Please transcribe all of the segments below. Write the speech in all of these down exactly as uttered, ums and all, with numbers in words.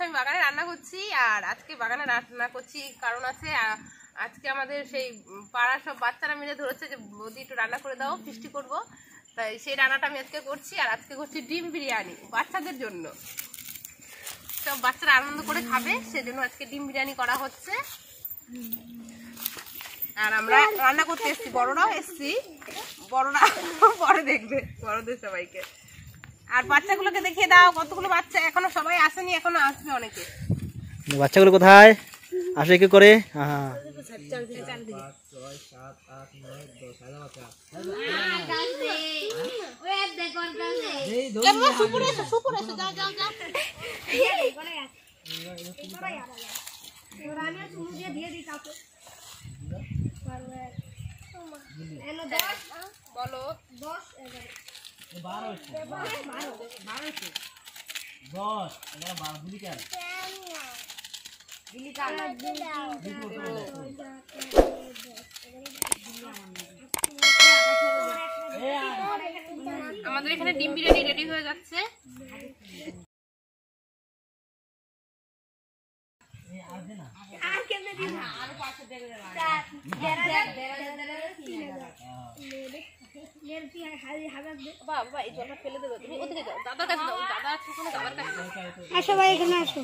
আমি বাগানে রান্না করছি। আর আজকে বাগানে রান্না করছি কারণ আছে, আজকে আমাদের সেই পাড়ার সব বাচ্চারা মিলে ধরেছে যে বৌদি একটু রান্না করে দাও, ফিস্টি করবো। তাই সেই রান্নাটা আমি আজকে করছি। আর আজকে করছি ডিম বিরিয়ানি বাচ্চাদের জন্য, সব বাচ্চারা আনন্দ করে খাবে সেজন্য আজকে ডিম বিরিয়ানি করা হচ্ছে। আর আমরা রান্না করতে এসছি, বড়রাও এসছি, বড়রা পরে দেখবে বড়দের সবাইকে। আর বাচ্চাগুলোকে দেখিয়ে দাও, কতগুলো বাচ্চা এখনো সবাই আসেনি, এখনো আসবে অনেকে। বাচ্চাগুলো কোথায় আসে কি করে? বলো দশ বারো দশ এগারো বারো গুলি কেন আমাদের এখানে ডিম বিরিয়ানি রেডি হয়ে যাচ্ছে। বাবা এই জলটা ফেলে দেবে, তুমি ওদিকে যাও, দাদার কাছে যাও, দাদা আছে ওখানে, দাদার কাছে যাও। আসো ভাই এখানে আসো।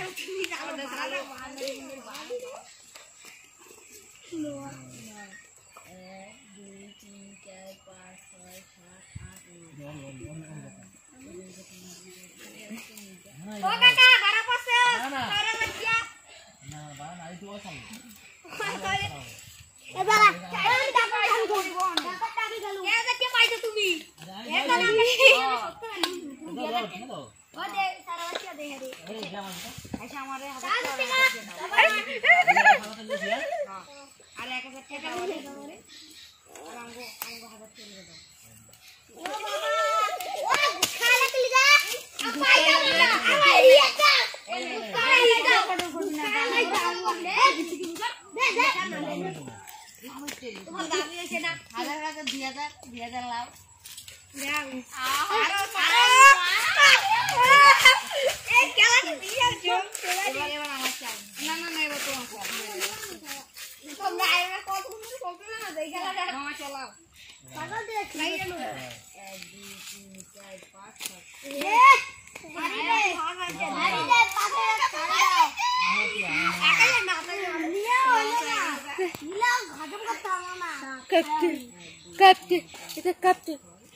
কাটতে এটা কাটতে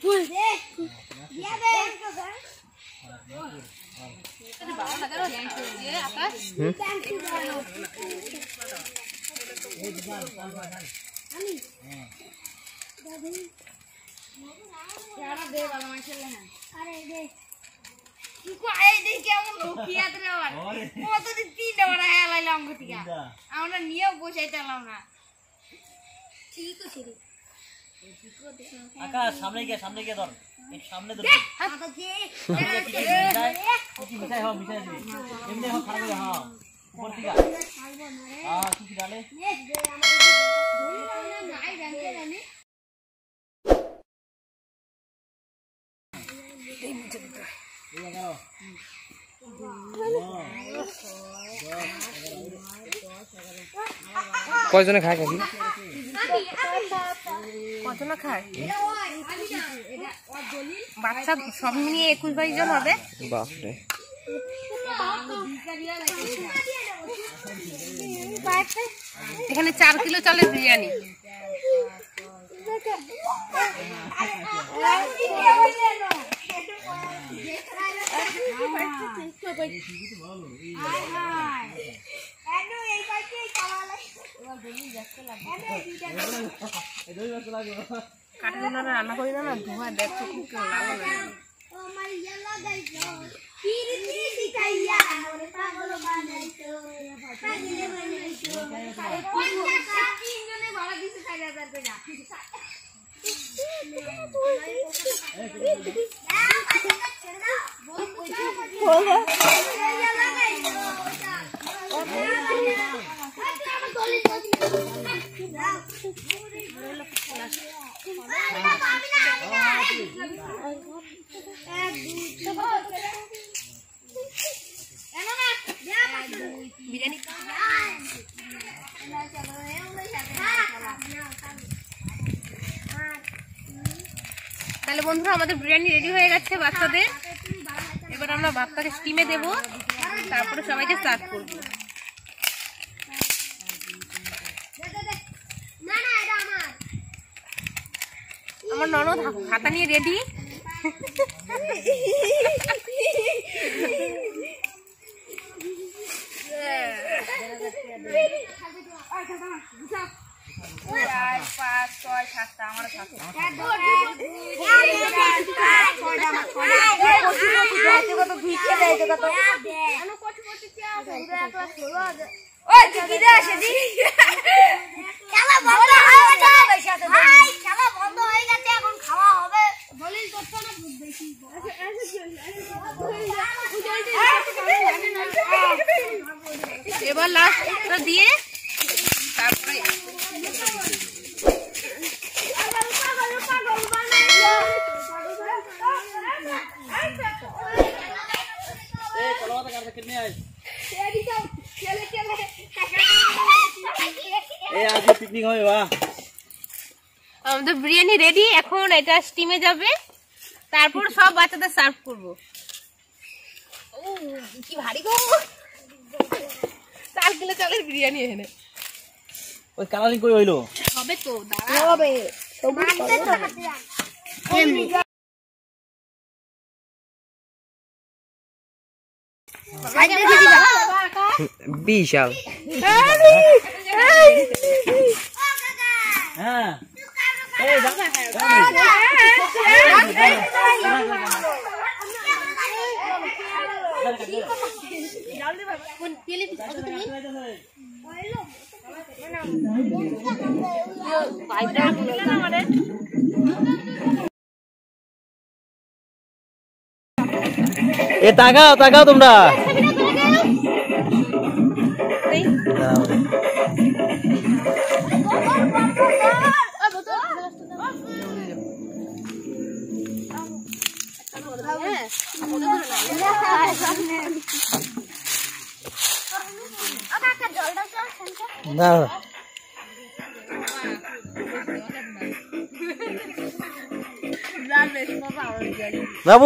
আমরা নিয়েও বসাইতাম না। ঠিক আছে আকাশ সামনে গিয়ে সামনে গিয়ে ধর, এই সামনে ধর, মিঠাই হও মিঠাই দিবি এমনি হও খারাপ হবে। হ্যাঁ উপর থেকে হ্যাঁ কিছু ডালে কয়জনে খায় কাকি? কতটা খায় বাচ্চা সব মিলিয়ে একুশ বাইশ জন হবে। বাপরে এখানে চার কিলো চালের বিরিয়ানি। কাঠের রান্না করি না, না ধোয়া দেখছো খুব লাল বিরিয়ানি তাহলে বন্ধুরা আমাদের বিরিয়ানি রেডি হয়ে গেছে বাচ্চাদের। এবার আমরা ভাতটাকে স্টিমে দেবো, তারপরে সবাইকে সার্ভ করবো। আমার ননদ হাতা নিয়ে রেডি। পাঁচ ছয় সাতটা আমার এবার লাস্টটা দিয়ে তারপরে পিকনিক হবে বা আমাদের বিরিয়ানি রেডি। এখন এটা স্টিমে যাবে, তারপর সব বাচ্চাদের সার্ভ করবো। কি ভারী গো, চার কিলো চালের বিরিয়ানি এখানে ওই কালারিং কই হইলো হবে তো দাঁড়া হবে বিশাল। হ্যাঁ এ তাকাও তাকাও তোমরা বাবু